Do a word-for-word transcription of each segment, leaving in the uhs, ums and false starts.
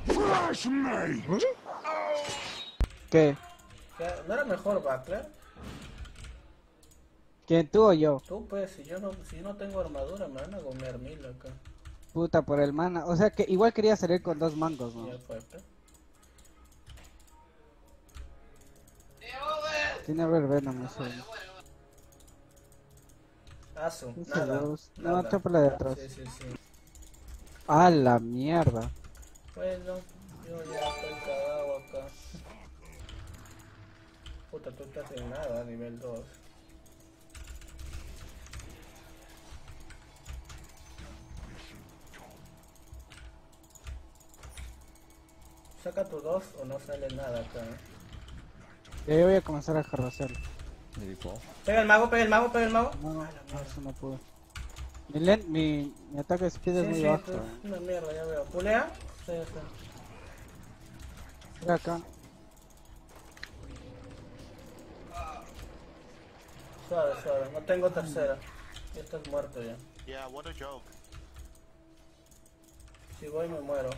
¿Qué? ¿Qué? ¿No era mejor Buckler? ¿Quién, tú o yo? Tú pues, si yo no, si yo no tengo armadura me van a gomear mil acá. Puta, por el mana. O sea que igual quería salir con dos mangos, ¿no? Ya fue, pues. Tiene Rare Venom eso. Asu, Ese nada, Rose. No, nada. atrápala de atrás. Sí, sí, sí. A la mierda. Bueno, yo ya estoy cagado acá. Puta, tú estás en nada, nivel dos. Saca tu dos o no sale nada acá. Ya yo voy a comenzar a carrocear. Pega el mago, pega el mago, pega el mago. No, no, Ah, la mierda. eso no pude. Mi, len- mi, mi ataque de speed es Sí, muy sí, bajo. tú- eh. una mierda, ya veo. ¿Pulea? Sí, ya está. Mira acá. Suave, suave, no tengo tercera. Ya estás muerto ya. Yeah, what a joke. Si voy me muero.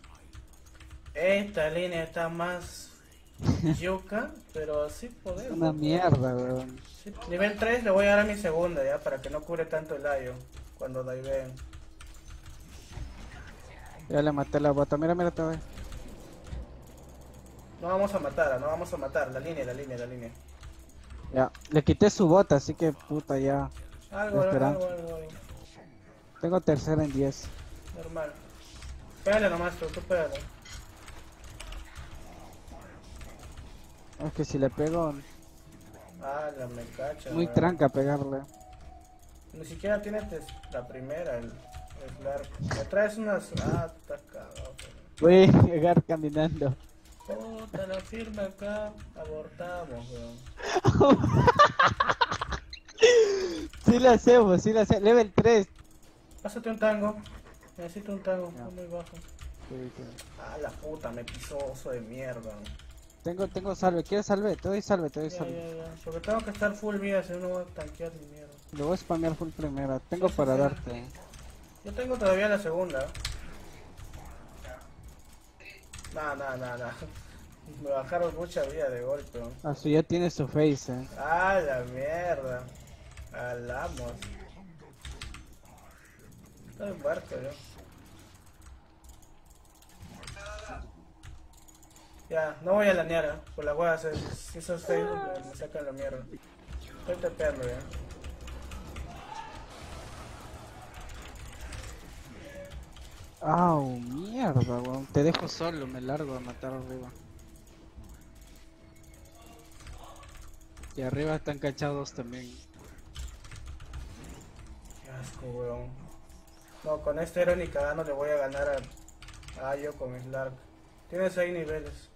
Esta línea está más yuca, pero sí podemos. Una mierda, weón. Sí, nivel tres le voy a dar a mi segunda ya, para que no cubre tanto el ayo cuando diveen. Ya le maté la bota. Mira, mira todavía. No vamos a matar, no vamos a matar. La línea, la línea, la línea. Ya. Le quité su bota, así que puta ya. Algo, Espera. algo, algo, algo. Tengo tercera en diez. Normal. Pégale nomás tú, tú pégale. Es que si le pego, Ah, la me cacha. muy weón. tranca pegarle. Ni siquiera tienes des- la primera, el, el Clark. Me traes unas. Ah, está cagado. Voy a llegar caminando. Puta, la firma acá. Abortamos, weón. Sí la hacemos, sí la hacemos. Level tres. Pásate un tango. Necesito un tango, Ya. está muy bajo. Sí, sí. Ah, la puta, me pisó oso de mierda. Tengo, tengo salve. ¿Quieres salve? Te doy salve, te doy Ya, salve. ya, ya. Porque tengo que estar full vida, si no no voy a tanquear ni mierda. Lo voy a spamear full primera. Tengo Sí, sí, para sí. darte. Yo tengo todavía la segunda. Nah, nah, nah, nah. Me bajaron mucha vida de golpe. ¿No? Ah, sí, ya tiene su face, eh. Ah, la mierda. Alamos. Estoy muerto yo. Ya, no voy a lanear, ¿eh? Por la hueá, si si esos Facebook me, me sacan la mierda. Estoy tapeando ya. Au, mierda, weón. Te dejo solo, me largo a matar arriba. Y arriba están cachados también. Qué asco, weón. No, con este héroe ni cagando le voy a ganar a, a yo con Slark. Tiene seis niveles.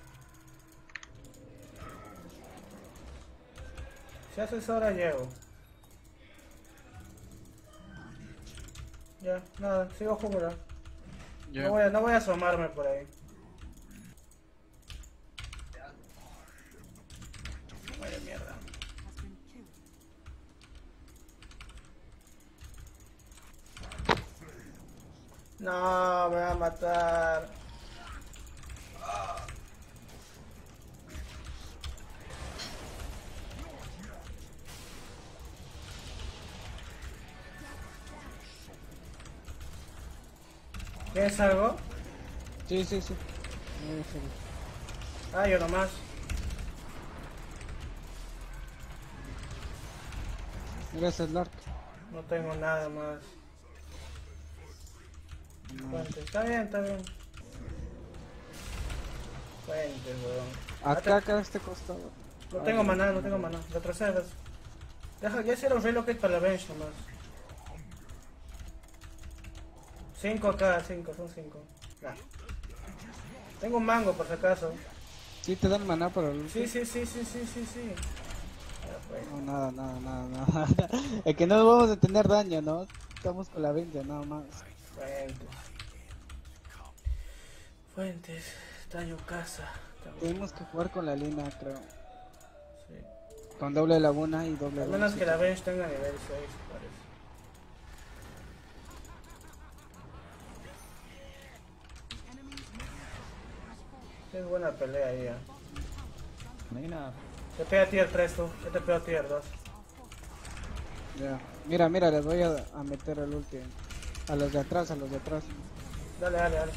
Si haces hora llego. Ya, nada, sigo jugando. Ya. No voy, a, no voy a asomarme por ahí. Vaya mierda. No, me va a matar. ¿Tienes algo? Sí, sí, sí. Muy feliz. Ah, yo nomás. Mira ese Lark. No tengo nada más. Fuentes. Está bien, está bien. Fuentes, weón. Acá, acá a este costado. No tengo maná, no tengo maná. Retrocedas. Deja, ya hicieron relocate para la bench nomás. cinco acá, cinco, son cinco. Nah. Tengo un mango por si acaso. Sí, te dan maná para el... Sí, sí, sí, sí, sí, sí, sí. Ya fue. No, nada, nada, nada, nada. Es que no vamos a tener daño, ¿no? Estamos con la veinte, nada más. Fuentes. Fuentes. Daño casa. Tenemos que jugar con la línea, creo. Sí. Con doble laguna y doble Al menos laguna. que la bench tenga nivel seis, parece. Es buena pelea ahí ya. Nina. Te pega tier tres tú, yo te pego tier dos. Ya. Mira, mira, les voy a, a meter el último. A los de atrás, a los de atrás. Dale, dale, dale.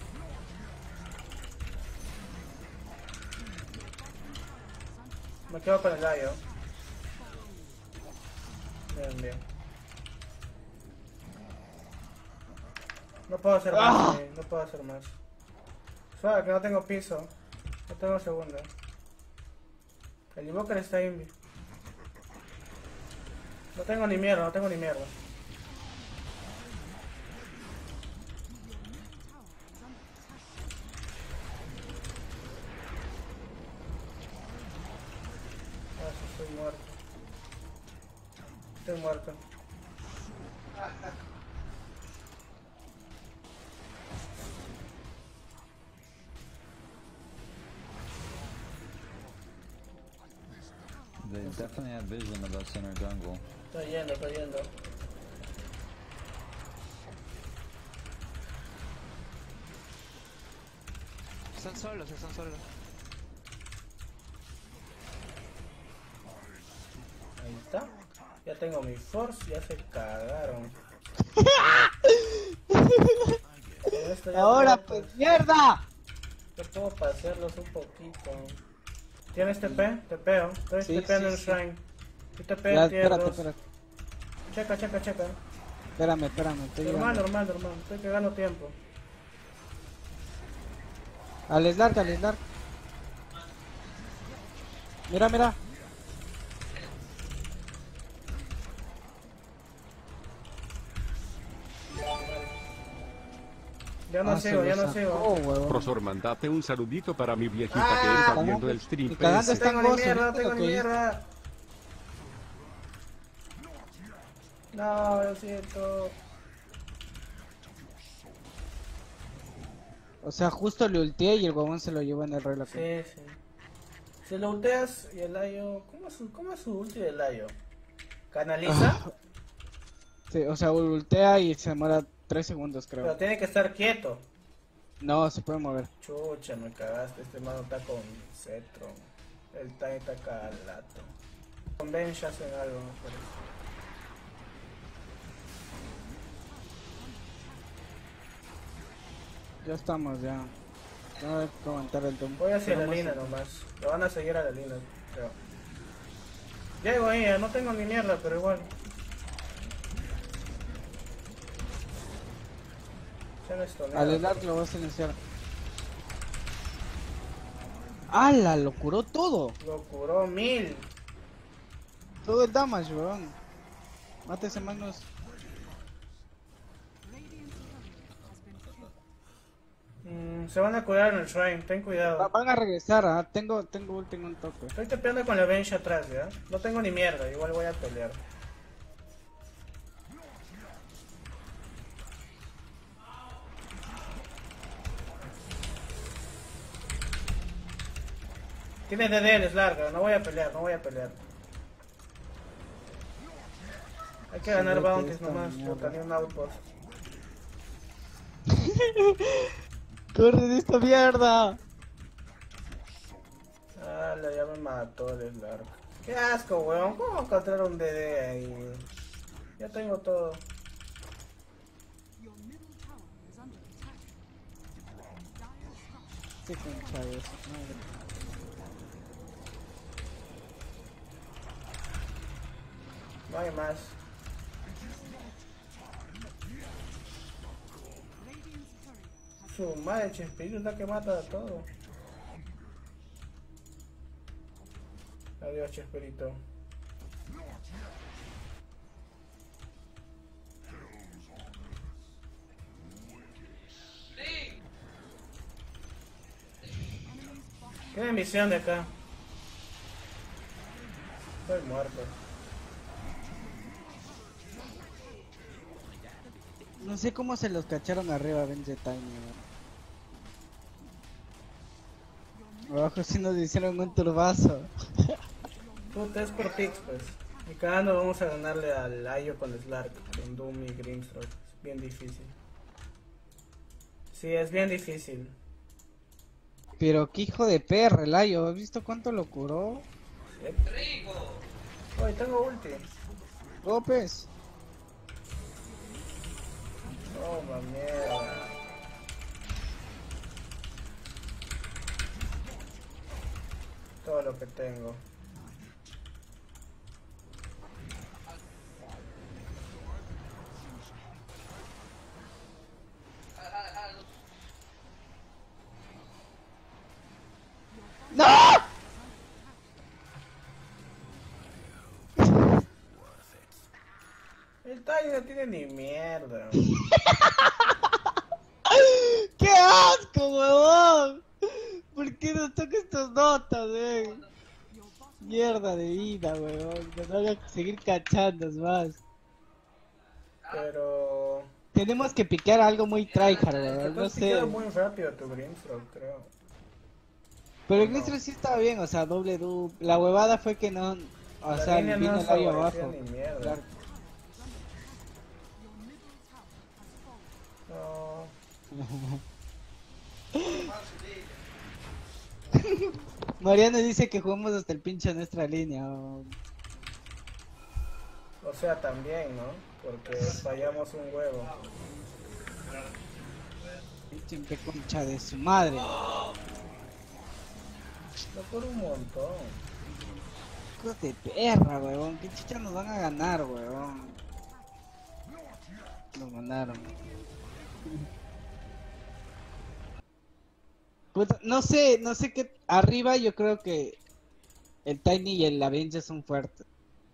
Me quedo con el gallo. Bien, bien. No puedo hacer más, ¡Ah! sí, no puedo hacer más. Suave, que no tengo piso. No tengo segunda. El Invoker está invi. No tengo ni mierda, no tengo ni mierda. Ah, sí, estoy muerto. Estoy muerto. They definitely have vision of us in our jungle. Estoy yendo, estoy yendo. Están solos, están solos. Ahí está. Ya tengo mi force, ya se cagaron. Con esto ya Ahora puedo pues, mierda. Yo puedo pasearlos un poquito. ¿Tienes T P? Te peo. Estoy Sí, T P en sí, el sí. shrine. Yo te peo Ya, tier espérate, dos. espérate. Checa, checa, checa. Espérame, espérame, estoy Normal, llegando. normal, normal. Estoy cagando tiempo. Al Slark, al Slark. Mira, mira. Ya no Ah, se sigo, lo ya no sacó, sigo. huevón. Profesor, mandate un saludito para mi viejita Ah, que está cagando, viendo el stream. y cagando P S. está- Tengo ni gozo, mierda, ¿viste tengo lo ni que hice? mierda. No, lo siento. O sea, justo le ulteé y el huevón se lo llevó en el reloj. Sí, sí. Si lo ulteas y el Ayo... ¿Cómo es su, cómo es su ulti del Ayo? ¿Canaliza? Ah, sí, o sea, ultea y se demora tres segundos, Pero creo. tiene que estar quieto. No, se puede mover. Chucha, me cagaste. Este mano está con cetro. El Tiny está calato. Con Bench hacen algo, me parece. Ya estamos, ya. No hay que aguantar el Doom. Voy hacia la Tenemos- línea nomás. Lo van a seguir a la línea, creo. Llego ahí, ya no tengo ni mierda, pero igual. Se me estonea. Al Slark lo vas a iniciar. ¡Hala! Lo curó todo. Lo curó mil. Todo el damage, weón. Mátese, Magnus. Mm, se van a curar en el shrine, ten Va- cuidado. van a regresar, ¿ah? Tengo, tengo ult en un toque. Estoy tepeando con la bench atrás, ¿ya? No tengo ni mierda, igual voy a pelear. Tiene D D, es larga, no voy a pelear, no voy a pelear. Hay que Sí, ganar vete bounties esta nomás, mierda. puta, ni un outpost. ¡Corre de esta mierda! Ah, ya me mató el Slark. Qué asco, weón, ¿cómo encontrar un D D ahí? Ya tengo todo. Qué concha de eso, madre. No hay más. Su madre, Chespirito es la que mata a todo. Adiós, Chespirito. Tiene misión de acá. Estoy muerto. No sé cómo se los cacharon arriba, Benji Tiny, weón. Abajo sí nos hicieron un turbazo. Puta, es por picks, pues. Y cada no vamos a ganarle al Ayo con Slark, con Doom y Grimstroke. Es bien difícil. Sí, es bien difícil. Pero qué hijo de perra, el Ayo. ¿Has visto cuánto lo curó? Oye, tengo ulti. López. Toma, mierda. Todo lo que tengo. ¡No! El Tiny no tiene ni mierda. ¡Qué asco, huevón! ¿Por qué nos toca estas notas, eh? Mierda de vida, huevón. Nos van a seguir cachando más. Pero... Tenemos que picar algo muy tryhard, huevón. No Entonces queda sé. muy rápido tu Grimstroke, creo. Pero el nuestro sí estaba bien, o sea, doble dub. La huevada fue que no. O La sea, línea vino no el Ayo favorecía abajo. ni mierda. Claro. No. Mariano dice que jugamos hasta el pinche nuestra línea. Oh. O sea, también, ¿no? Porque fallamos un huevo. Pinche concha de su madre. No por un montón. Hijos de perra, huevón. ¿Qué chucha nos van a ganar, huevón? Nos ganaron. Puta, no sé, no sé qué. Arriba yo creo que el Tiny y el Avenger son fuertes.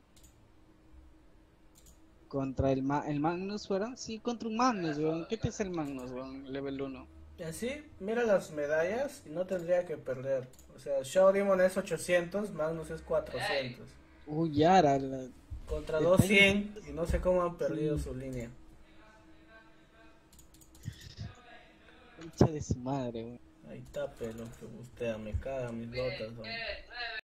Contra el, Ma el Magnus fueron, sí, contra un Magnus, weón. ¿Qué te es el Magnus, weón? Level uno. Y así, mira las medallas y no tendría que perder. O sea, Shadow Demon es ochocientos, Magnus es cuatrocientos. Uy, Yara, la... Contra El dos Tiny- cien y no sé cómo han perdido Sí. su línea. concha de su madre, weón. Ahí está, pelo, que usted me caga mis botas, ¿no?